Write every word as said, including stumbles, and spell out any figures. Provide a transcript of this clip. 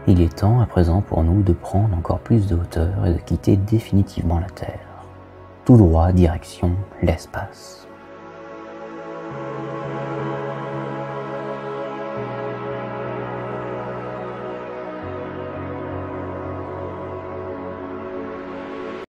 Il est temps à présent pour nous de prendre encore plus de hauteur et de quitter définitivement la Terre. Tout droit, direction l'espace.